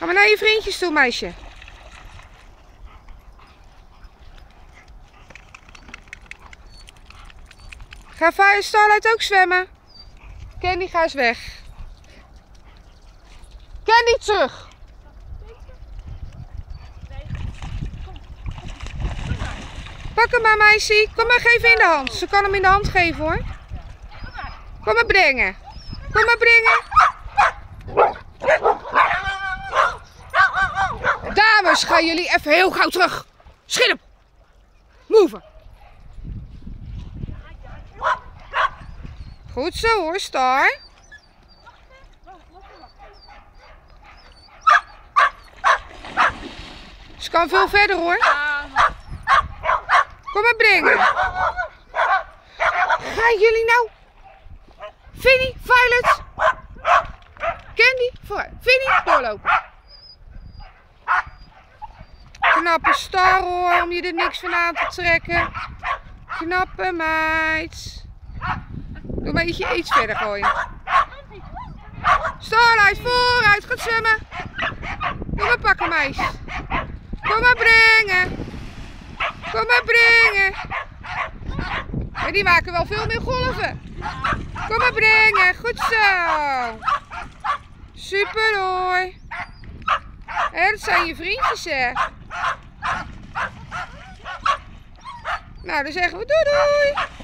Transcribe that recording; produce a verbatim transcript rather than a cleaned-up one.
Ga maar naar je vriendjes toe, meisje. Ga Fire Starlight ook zwemmen? Candy, ga eens weg. Candy, terug! Pak hem maar, meisje. Kom maar, geef in de hand. Ze kan hem in de hand geven, hoor. Kom maar brengen. Kom maar brengen. Dames, gaan jullie even heel gauw terug. Schiet op. Move. Goed zo, hoor, Star. Ze kan veel verder, hoor. Kom maar brengen. Gaan jullie nou? Vinnie, Violet. Candy, voor. Vinnie, doorlopen. Knappe Star, hoor, om je er niks van aan te trekken. Knappe meid. Doe maar ietsje iets verder gooien. Starlight, vooruit, gaat zwemmen. Kom maar pakken, meisje. Kom maar brengen. Kom maar brengen. En die maken wel veel meer golven. Kom maar brengen. Goed zo. Super hoor. En dat zijn je vriendjes, hè. Nou, dan zeggen we doei doei.